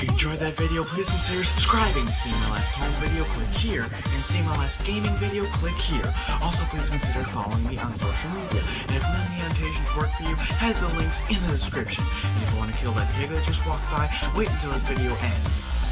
If you enjoyed that video, please consider subscriing. To see my last home video, click here. And see my last gaming video, click here. Also, please consider following me on social media. And if none of the annotations work for you, head to the links in the description. And if you want to kill that pig that just walked by, wait until this video ends.